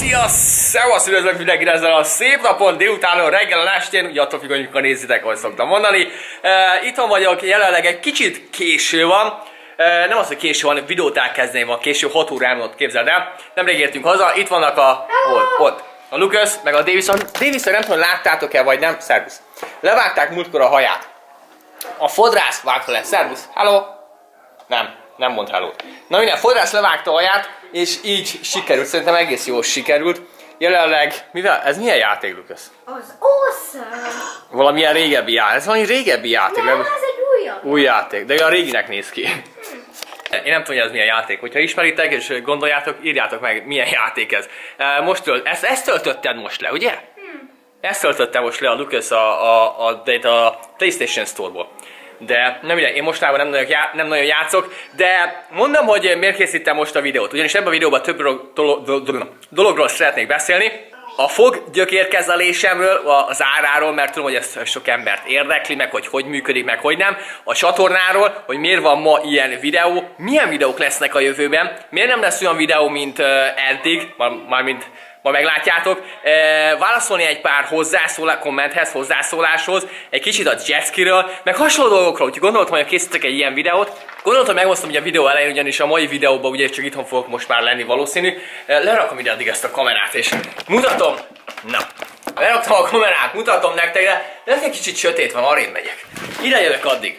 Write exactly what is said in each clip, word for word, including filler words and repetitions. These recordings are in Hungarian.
Szia! Szevasz, üdvözlök mindenkit ezen a szép napon, délutánon, reggelen, estén, ugye attól függ, amikor nézitek, ahogy szoktam mondani. Uh, itthon vagyok, jelenleg egy kicsit késő van. Uh, nem az, hogy késő van, videót elkezdeni van, késő, hat órán volt, képzeld el. Nemrég értünk haza, itt vannak a... Hol? Ott. A Lucas, meg a Davison. Davison, nem tudom, láttátok-e, vagy nem? Szervusz. Levágták múltkor a haját. A fodrász vágta le. Szervusz. Hello. Nem, nem mond hello. Na minden, fodrász levágta a haját, és így sikerült, szerintem egész jól sikerült. Jelenleg, mivel, ez milyen játék, Lucas? Az awesome! Valamilyen régebbi játék, ez valami régebbi játék. Nem, ez egy újabb. Új játék, de olyan réginek néz ki. Én nem tudom, hogy ez milyen játék. Hogyha ismeritek és gondoljátok, írjátok meg, milyen játék ez. Most tölt, ezt, ezt töltötted most le, ugye? Hmm. Ezt töltöttem most le a Lucas a, a, a, a PlayStation Store-ból. De nem ide, én mostában nem nagyon, já, nem nagyon játszok, de mondom, hogy miért készítem most a videót. Ugyanis ebben a videóban több dolog, dolog, dolog, dologról szeretnék beszélni. A fog gyökérkezelésemről, az áráról, mert tudom, hogy ez sok embert érdekli, meg hogy hogy működik, meg hogy nem. A csatornáról, hogy miért van ma ilyen videó, milyen videók lesznek a jövőben, miért nem lesz olyan videó, mint uh, eddig, mármint ma meglátjátok. E, válaszolni egy pár hozzászólás, kommenthez, hozzászóláshoz, egy kicsit a jetskiről, meg hasonló dolgokról, úgyhogy gondoltam, hogy készítek egy ilyen videót. Gondoltam, meghoztam ugye a videó elején, ugyanis a mai videóban ugye csak itthon fogok most már lenni valószínű. E, lerakom ide addig ezt a kamerát, és mutatom. Na, leraktam a kamerát, mutatom nektek, de lehet egy kicsit sötét van, arrébb megyek. Ide jövök addig.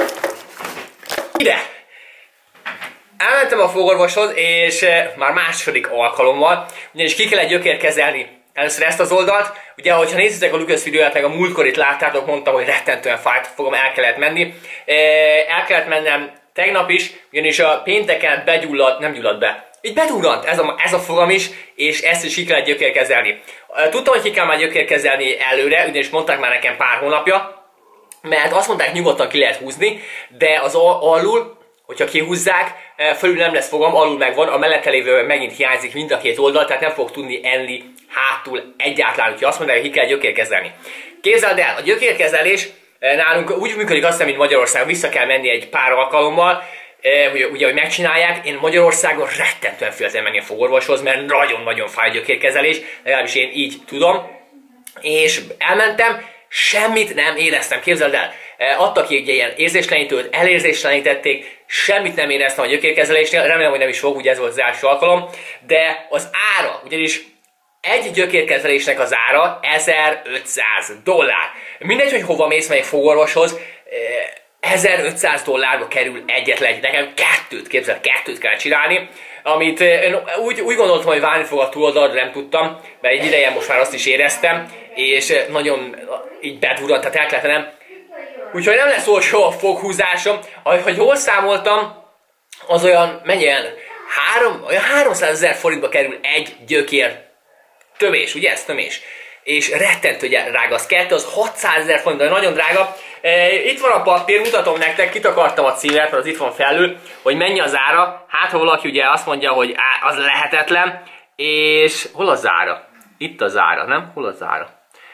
Ide! Elmentem a fogorvoshoz, és már második alkalommal, ugyanis ki kellett gyökérkezelni először ezt az oldalt. Ugye, hogyha nézitek a Lucas videóját, meg a múltkor itt láttátok, mondtam, hogy rettentően fájt a fogam, el kellett menni. El kellett mennem tegnap is, ugyanis a pénteken begyulladt, nem gyulladt be. Így bedurrant ez a, ez a fogam is, és ezt is ki kellett gyökérkezelni. Tudtam, hogy ki kell már gyökérkezelni előre, ugyanis mondták már nekem pár hónapja, mert azt mondták, nyugodtan ki lehet húzni, de az alul, hogyha kihúzzák, fölül nem lesz fogam, alul megvan, a mellette lévő megint hiányzik mind a két oldal, tehát nem fog tudni enni hátul egyáltalán, úgyhogy azt mondják, hogy ki kell gyökérkezelni. Képzeld el, a gyökérkezelés nálunk úgy működik, azt hiszem, mint Magyarországon, vissza kell menni egy pár alkalommal, ugye, ugye hogy megcsinálják. Én Magyarországon rettentően féltem menni a fogorvoshoz, mert nagyon-nagyon fáj a gyökérkezelés, legalábbis én így tudom, és elmentem, semmit nem éreztem, képzeld el. Adtak ki egy ilyen érzéslenítőt, elérzéslenítették, semmit nem éreztem a gyökérkezelésnél, remélem, hogy nem is fog, ugye ez volt az első alkalom, de az ára, ugyanis egy gyökérkezelésnek az ára ezerötszáz dollár. Mindegy, hogy hova mész, melyik fogorvoshoz, ezerötszáz dollárba kerül egyetlen, nekem kettőt, képzel, kettőt kell csinálni, amit úgy, úgy gondoltam, hogy válni fog a túloldal, de nem tudtam, mert egy ideje most már azt is éreztem, és nagyon így bedurrant, tehát el kellett vennem. Úgyhogy nem lesz olcsó a foghúzásom. Ahogy jól számoltam, az olyan, mennyi olyan, három, olyan háromszázezer forintba kerül egy gyökér tömés, ugye ez tömés? És rettentő drága, az kettő, az hatszázezer forint, de nagyon drága. E, itt van a papír, mutatom nektek, kitakartam a címet, mert az itt van felül, hogy mennyi az ára. Hát ha valaki ugye azt mondja, hogy á, az lehetetlen, és hol az ára? Itt az ára, nem? Hol az ára?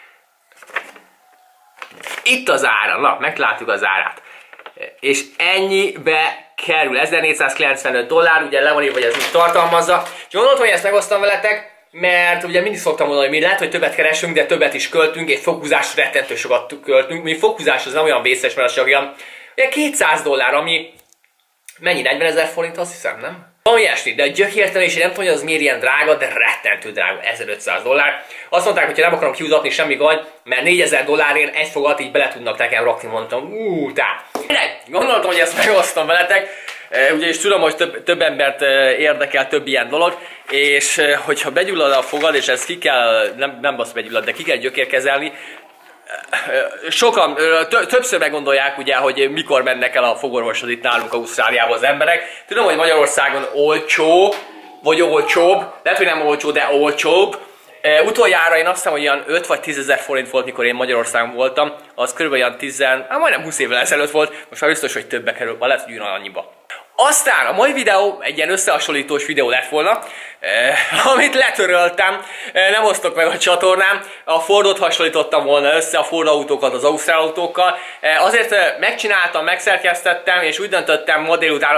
Itt az ára, na, meglátjuk az árát. És ennyibe kerül, ezernégyszázkilencvenöt dollár, ugye le van írva, hogy ez mit tartalmazza. És gondoltam, hogy ezt megosztam veletek, mert ugye mindig szoktam mondani, hogy mi lehet, hogy többet keresünk, de többet is költünk, egy foghúzásra rettentő sokat költünk. Mi foghúzás az nem olyan vészes, mert az csak olyan kétszáz dollár, ami mennyi, negyvenezer forint, azt hiszem, nem? Valami ilyesmi, de a gyökértelés, nem tudom, hogy az miért ilyen drága, de rettentő drága, ezerötszáz dollár. Azt mondták, hogy ha nem akarom kiutatni, semmi gond, mert négyezer dollárért egy fogat így bele tudnak nekem rakni, mondtam, úúúú, tá. Gondoltam, hogy ezt megosztom veletek, ugyanis tudom, hogy több, több embert érdekel több ilyen dolog, és hogyha begyullad a fogad, és ezt ki kell, nem, nem basz begyullad, de ki kell gyökérkezelni, sokan, többször meggondolják ugye, hogy mikor mennek el a fogorvoshoz itt nálunk Ausztráliában az emberek. Tudom, hogy Magyarországon olcsó, vagy olcsóbb, lehet, hogy nem olcsó, de olcsóbb. Uh, utoljára én azt hiszem, hogy olyan öt vagy tízezer forint volt, mikor én Magyarországon voltam. Az körülbelül olyan tíz, hát majdnem húsz évvel ezelőtt volt, most már biztos, hogy többe kerül, lehet, hogy annyiba. Aztán a mai videó egy ilyen összehasonlítós videó lett volna, eh, amit letöröltem, eh, nem osztok meg a csatornám, a Fordot hasonlítottam volna össze, a Ford autókat az ausztrál autókkal, eh, azért eh, megcsináltam, megszerkesztettem, és úgy döntöttem ma délután, hogy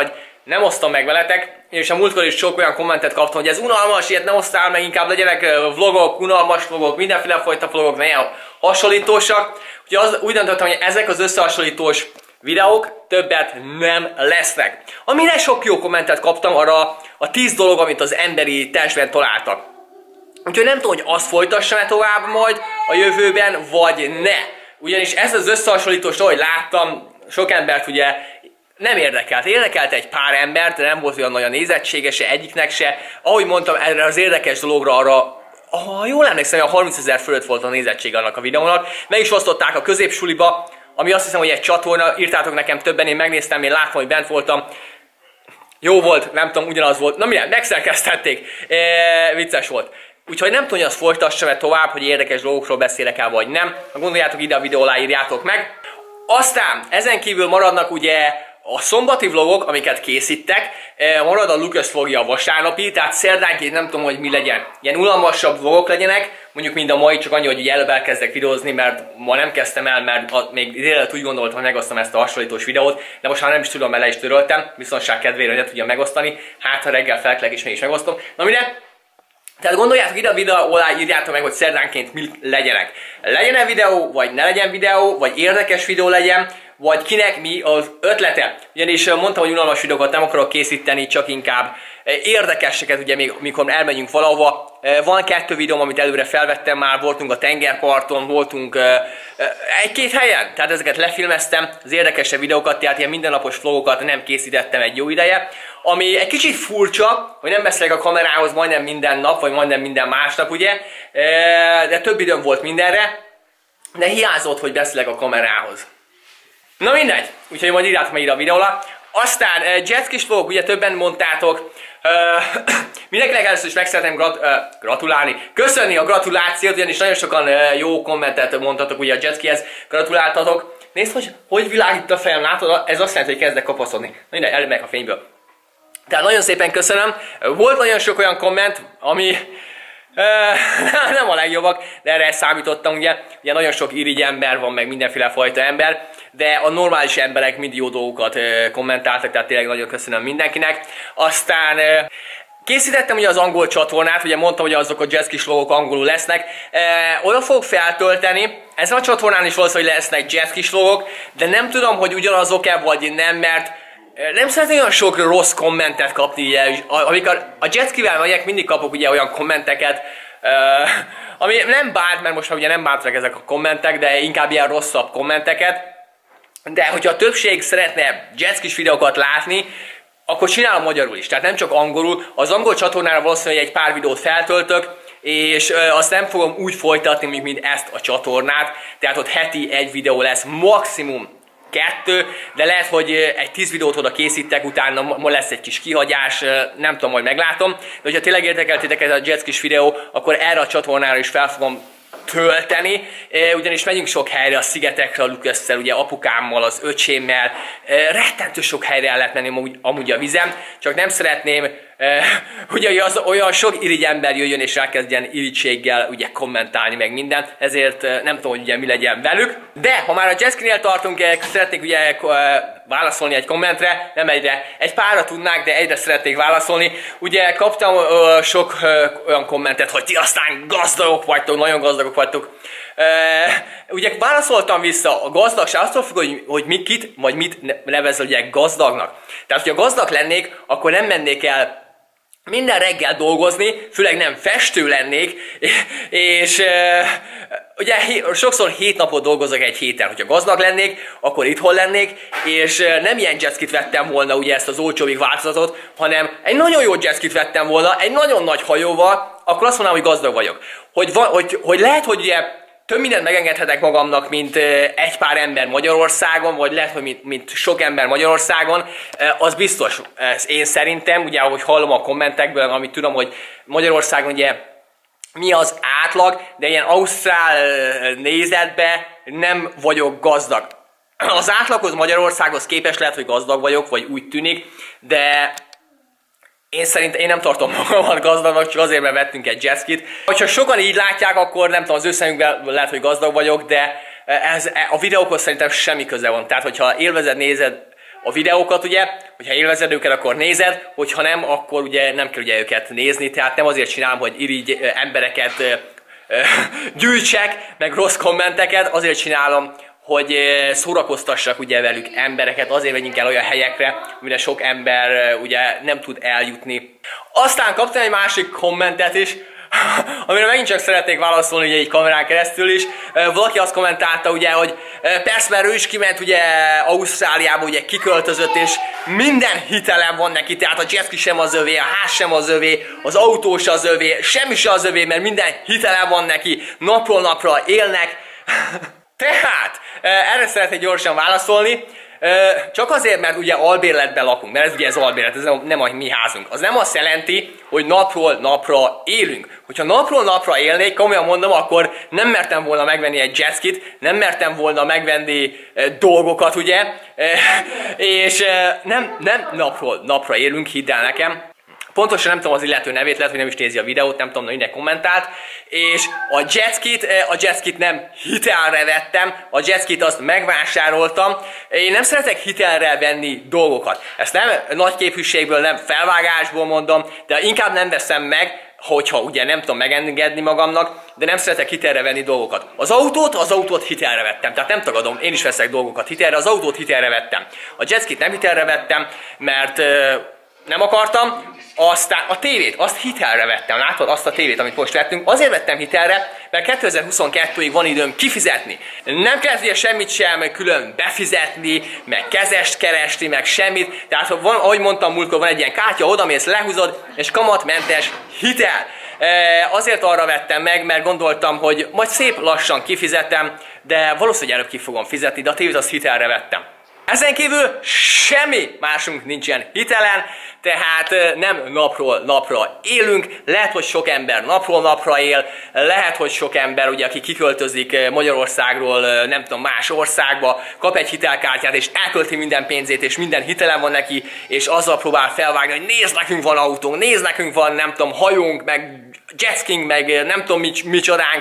nem osztom meg veletek, és a múltkor is sok olyan kommentet kaptam, hogy ez unalmas, ilyet nem osztál meg, inkább legyenek vlogok, unalmas vlogok, mindenféle fajta vlogok, ne hasonlítósak. Úgyhogy az, úgy döntöttem, hogy ezek az összehasonlítós videók többet nem lesznek. Amire sok jó kommentet kaptam arra a tíz dolog, amit az emberi testben találtak. Úgyhogy nem tudom, hogy azt folytassam-e tovább majd a jövőben, vagy ne. Ugyanis ez az összehasonlítós, ahogy láttam, sok embert ugye nem érdekelt. Érdekelt egy pár embert, de nem volt olyan nagy a nézettsége se egyiknek se. Ahogy mondtam, erre az érdekes dologra arra, ha jól emlékszem, a harmincezer fölött volt a nézettség annak a videónak. Meg is osztották a középsuliba, ami azt hiszem, hogy egy csatorna, írtátok nekem többen, én megnéztem, én láttam, hogy bent voltam. Jó volt, nem tudom, ugyanaz volt. Na milyen, megszerkesztették. E, vicces volt. Úgyhogy nem tudom, hogy azt folytassam-e tovább, hogy érdekes dolgokról beszélek el, vagy nem. Ha gondoljátok, ide a videó alá írjátok meg. Aztán ezen kívül maradnak ugye a szombati vlogok, amiket készítek, marad a Lucas vlogja a vasárnapi, tehát szerdánként nem tudom, hogy mi legyen. Ilyen unalmasabb vlogok legyenek, mondjuk mind a mai, csak annyi, hogy így előbb elkezdek videózni, mert ma nem kezdtem el, mert a, még délelőtt úgy gondoltam, hogy megosztom ezt a hasonlítós videót, de most már nem is tudom, mert le is töröltem, biztonság kedvére, hogy ne tudjam megosztani, hát ha reggel felkelek és mégis megosztom. Na mire? Tehát gondoljátok, ide a videó alá írjátok meg, hogy szerdánként mi legyenek. Legyen-e videó, vagy ne legyen videó, vagy érdekes videó legyen, vagy kinek mi az ötlete. Ugyanis mondtam, hogy unalmas videókat nem akarok készíteni, csak inkább érdekeseket, ugye még mikor elmegyünk valahova. Van kettő videóm, amit előre felvettem már, voltunk a tengerparton, voltunk egy-két helyen, tehát ezeket lefilmeztem, az érdekesebb videókat, tehát ilyen mindennapos vlogokat nem készítettem egy jó ideje. Ami egy kicsit furcsa, hogy nem beszélek a kamerához majdnem minden nap, vagy majdnem minden másnap, ugye, de több időm volt mindenre, de hiányzott, hogy beszélek a kamerához. Na mindegy, úgyhogy majd írjátok meg ide a videó alá. Aztán uh, jetskis vlog, ugye többen mondtátok. Uh, mindenkinek először is meg szeretném grat uh, gratulálni, köszönni a gratulációt, ugyanis nagyon sokan uh, jó kommentet mondtatok ugye a jetskihez, gratuláltatok. Nézd, hogy hogy világít a fejem, látod? Ez azt jelenti, hogy kezdek kapaszodni. Na mindegy, előbb a fényből. Tehát nagyon szépen köszönöm. Volt nagyon sok olyan komment, ami Uh, nem a legjobbak, de erre számítottam, ugye, ugye nagyon sok irigy ember van, meg mindenféle fajta ember, de a normális emberek mind jó dolgokat uh, kommentáltak, tehát tényleg nagyon köszönöm mindenkinek. Aztán uh, készítettem ugye az angol csatornát, ugye mondtam, hogy azok a jetskis vlogok angolul lesznek, uh, oda fogok feltölteni, ezen a csatornán is valószínűleg lesznek jetskis vlogok, de nem tudom, hogy ugyanazok-e vagy nem, mert nem szeretnék olyan sok rossz kommentet kapni, ugye, amikor a jetskivel megyek, mindig kapok ugye olyan kommenteket, uh, ami nem bánt, mert most már ugye nem bántak ezek a kommentek, de inkább ilyen rosszabb kommenteket. De hogyha a többség szeretne jetskis videókat látni, akkor csinálom magyarul is, tehát nem csak angolul. Az angol csatornára valószínűleg egy pár videót feltöltök, és uh, azt nem fogom úgy folytatni, mint, mint ezt a csatornát, tehát ott heti egy videó lesz, maximum kettő, de lehet, hogy egy tíz videót oda készítek, utána ma lesz egy kis kihagyás, nem tudom, majd meglátom. De hogyha tényleg érdekeltétek ez a jetskis videó, akkor erre a csatornára is fel fogom tölteni, ugyanis megyünk sok helyre, a szigetekre, a Lucas-szel, ugye apukámmal, az öcsémmel, rettentő sok helyre el lehet menni amúgy, amúgy a vizem, csak nem szeretném, ugye az olyan sok irigy ember jöjjön és elkezdjen irigységgel ugye kommentálni meg mindent, ezért nem tudom, hogy ugye mi legyen velük. De ha már a jetskinél tartunk, szeretnék ugye válaszolni egy kommentre, nem egyre, egy párra tudnák, de egyre szeretnék válaszolni. Ugye kaptam uh, sok uh, olyan kommentet, hogy ti aztán gazdagok vagytok, nagyon gazdagok vagytok. Uh, ugye válaszoltam vissza, a gazdagság attól függ, hogy, hogy mit, kit, vagy mit nevezel ugye gazdagnak. Tehát, hogyha gazdag lennék, akkor nem mennék el minden reggel dolgozni, főleg nem festő lennék, és uh, ugye sokszor hét napot dolgozok egy héten. Hogyha gazdag lennék, akkor itthon lennék, és uh, nem ilyen jetskit vettem volna, ugye ezt az olcsóbbik változatot, hanem egy nagyon jó jetskit vettem volna, egy nagyon nagy hajóval, akkor azt mondanám, hogy gazdag vagyok. Hogy, van, hogy, hogy lehet, hogy ugye több mindent megengedhetek magamnak, mint egy pár ember Magyarországon, vagy lehet, hogy mint, mint sok ember Magyarországon, az biztos. Ez én szerintem, ugye ahogy hallom a kommentekből, amit tudom, hogy Magyarországon ugye mi az átlag, de ilyen ausztrál nézetben nem vagyok gazdag. Az átlaghoz Magyarországhoz képest lehet, hogy gazdag vagyok, vagy úgy tűnik, de én szerintem én nem tartom magamat gazdagnak, csak azért, mert vettünk egy jetskit. Ha sokan így látják, akkor nem tudom, az ő szemükben lehet, hogy gazdag vagyok, de ez, a videókhoz szerintem semmi köze van. Tehát, hogyha élvezed, nézed a videókat, ugye, hogyha élvezed őket, akkor nézed, hogyha nem, akkor ugye nem kell ugye őket nézni, tehát nem azért csinálom, hogy irigy embereket gyűjtsek, meg rossz kommenteket, azért csinálom, hogy szórakoztassak ugye velük embereket, azért megyünk el olyan helyekre, amire sok ember ugye nem tud eljutni. Aztán kaptam egy másik kommentet is, amire megint csak szeretnék válaszolni ugye egy kamerán keresztül is. Valaki azt kommentálta ugye, hogy persze, mert ő is kiment ugye Ausztráliába, ugye kiköltözött, és minden hitelem van neki, tehát a jetski sem az övé, a ház sem az övé, az autó sem az övé, semmi sem az övé, mert minden hitelem van neki, napról napra élnek. Tehát, erre szeretnék gyorsan válaszolni. Csak azért, mert ugye albérletben lakunk, mert ez ugye az albérlet, ez nem a mi házunk. Az nem azt jelenti, hogy napról napra élünk. Hogyha napról napra élnék, komolyan mondom, akkor nem mertem volna megvenni egy jetskit, nem mertem volna megvenni dolgokat, ugye, és nem, nem napról napra élünk, hidd el nekem. Pontosan nem tudom az illető nevét, lehet, hogy nem is nézi a videót, nem tudom, hogy minden kommentált. És a jetskit, a jetskit nem hitelre vettem, a jetskit azt megvásároltam. Én nem szeretek hitelre venni dolgokat. Ezt nem nagy képűségből, nem felvágásból mondom, de inkább nem veszem meg, hogyha ugye nem tudom megengedni magamnak, de nem szeretek hitelre venni dolgokat. Az autót, az autót hitelre vettem, tehát nem tagadom, én is veszek dolgokat hitelre, az autót hitelre vettem. A jetskit nem hitelre vettem, mert euh, nem akartam. Aztán a tévét, azt hitelre vettem, látod azt a tévét, amit most vettünk, azért vettem hitelre, mert kétezer-huszonkettőig van időm kifizetni. Nem kell ugye semmit sem külön befizetni, meg kezest keresni, meg semmit, tehát van, ahogy mondtam múltkor, van egy ilyen kártya, odamész, lehúzod, és kamatmentes hitel. E, azért arra vettem meg, mert gondoltam, hogy majd szép lassan kifizetem, de valószínűleg előbb ki fogom fizetni, de a tévét azt hitelre vettem. Ezen kívül semmi másunk nincsen hitelen, tehát nem napról napra élünk, lehet, hogy sok ember napról napra él, lehet, hogy sok ember, ugye, aki kiköltözik Magyarországról, nem tudom, más országba, kap egy hitelkártyát, és elkölti minden pénzét, és minden hitelen van neki, és azzal próbál felvágni, hogy nézd, nekünk van autónk, nézd, nekünk van, nem tudom, hajónk, meg jetskink, meg nem tudom, micsodánk.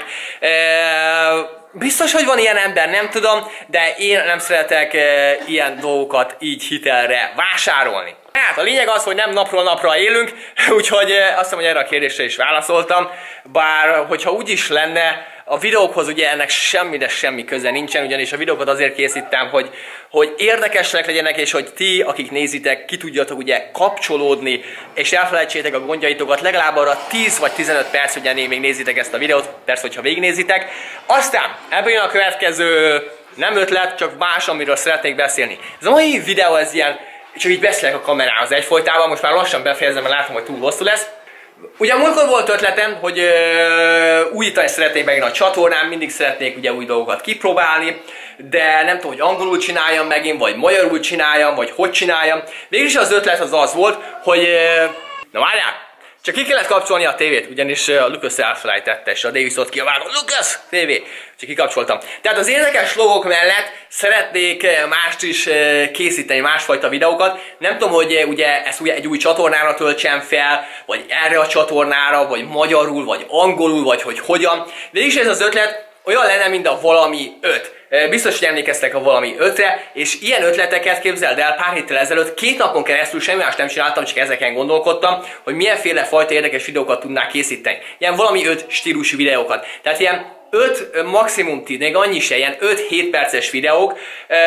Biztos, hogy van ilyen ember, nem tudom, de én nem szeretek e, ilyen dolgokat így hitelre vásárolni. Hát a lényeg az, hogy nem napról napra élünk, úgyhogy e, azt hiszem, hogy erre a kérdésre is válaszoltam, bár hogyha úgy is lenne, a videókhoz ugye ennek semmi, de semmi köze nincsen, ugyanis a videókat azért készítem, hogy, hogy érdekesek legyenek, és hogy ti, akik nézitek, ki tudjatok ugye kapcsolódni, és elfelejtsétek a gondjaitokat, legalább arra tíz vagy tizenöt perc, ugye még nézitek ezt a videót, persze, hogyha végignézitek. Aztán ebből jön a következő, nem ötlet, csak más, amiről szeretnék beszélni. Ez a mai videó, ez ilyen, csak így beszélek a kamerához egyfolytában, most már lassan befejezem, mert látom, hogy túl hosszú lesz. Ugye a múltkor volt ötletem, hogy ö, újítani szeretnék megint a csatornán, mindig szeretnék ugye új dolgokat kipróbálni, de nem tudom, hogy angolul csináljam megint, vagy magyarul csináljam, vagy hogy csináljam. Végülis az ötlet az az volt, hogy... Ö, na várjál! Csak ki kellett kapcsolni a tévét, ugyanis a Lucas elfelejtette, és a Davis ott kiabált, Lucas, tévé! Csak kikapcsoltam. Tehát az érdekes logok mellett szeretnék mást is készíteni, másfajta videókat. Nem tudom, hogy ugye ezt ugye egy új csatornára töltsem fel, vagy erre a csatornára, vagy magyarul, vagy angolul, vagy hogy hogyan. De is ez az ötlet olyan lenne, mint a Valami öt. Biztos, hogy emlékeztek a Valami ötre, és ilyen ötleteket képzeld el pár héttel ezelőtt, két napon keresztül semmi más nem csináltam, csak ezeken gondolkodtam, hogy milyenféle fajta érdekes videókat tudnák készíteni. Ilyen Valami öt stílusú videókat. Tehát ilyen öt maximum tíz, még annyi se, ilyen öt-hét perces videók,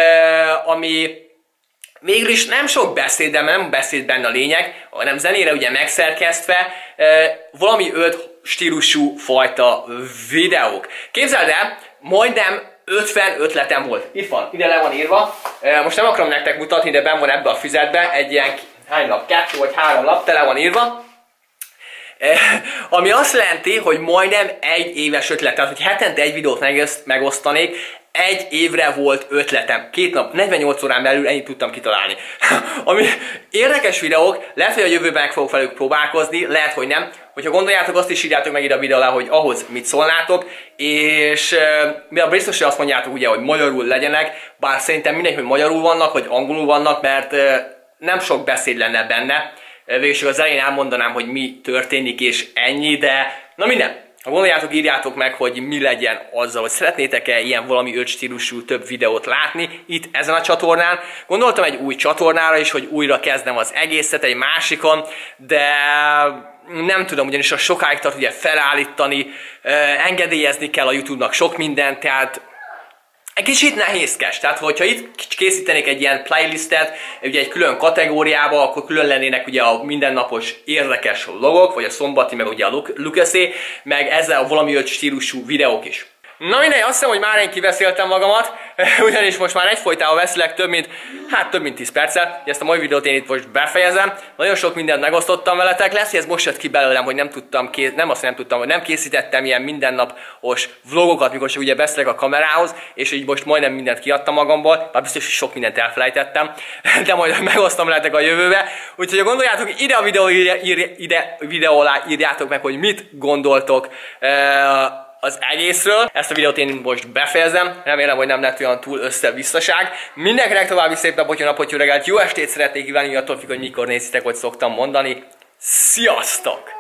ami végül is nem sok beszéd, de nem beszéd benne a lényeg, hanem zenére ugye megszerkesztve, valami öt stílusú fajta videók. Képzeld el, majdnem ötven ötletem volt. Itt van, ide le van írva. Most nem akarom nektek mutatni, de benn van ebbe a füzetbe. Egy ilyen, hány lap? Kettő vagy három lap, tele van írva. Ami azt jelenti, hogy majdnem egy éves ötlet. Tehát, hogy hetente egy videót megosztanék, egy évre volt ötletem. Két nap, negyvennyolc órán belül ennyit tudtam kitalálni. Ami érdekes videók, lehet, hogy a jövőben meg fogok velük próbálkozni, lehet, hogy nem. Hogyha gondoljátok, azt is írjátok meg ide a videó alá, hogy ahhoz mit szólnátok, és mivel biztos, hogy azt mondjátok ugye, hogy magyarul legyenek, bár szerintem mindegy, hogy magyarul vannak, vagy angolul vannak, mert nem sok beszéd lenne benne. Végül az elején elmondanám, hogy mi történik, és ennyi, de na minden. Ha gondoljátok, írjátok meg, hogy mi legyen azzal, hogy szeretnétek-e ilyen valami öt stílusú több videót látni itt ezen a csatornán. Gondoltam egy új csatornára is, hogy újra kezdem az egészet egy másikon, de nem tudom, ugyanis a sokáig tart ugye felállítani, engedélyezni kell a YouTube-nak sok mindent, tehát egy kicsit nehézkes, tehát hogyha itt készítenék egy ilyen playlistet, ugye egy külön kategóriába, akkor külön lennének ugye a mindennapos érdekes vlogok, vagy a szombati, meg ugye a Lucasé, meg ezzel a valami öt stílusú videók is. Na mindegy, azt hiszem, hogy már én kiveszéltem magamat, ugyanis most már egyfolytában beszélek több mint, hát több mint tíz perccel, ezt a mai videót én itt most befejezem. Nagyon sok mindent megosztottam veletek, lesz, hogy ez most jött ki belőlem, hogy nem tudtam, kész, nem azt nem tudtam, hogy nem készítettem ilyen mindennapos vlogokat, mikor csak ugye beszélek a kamerához, és így most majdnem mindent kiadtam magamból, bár biztos, hogy sok mindent elfelejtettem, de majd megosztom veletek a jövőbe. Úgyhogy ha gondoljátok, ide a videó, ide, ide videó alá írjátok meg, hogy mit gondoltok az egészről. Ezt a videót én most befejezem, remélem, hogy nem lett olyan túl össze-visszaság. Mindenkinek további szép napot, jó napot, jó reggelt, jó estét szeretnék kívánni, attól függ, hogy mikor nézitek, hogy szoktam mondani. Sziasztok!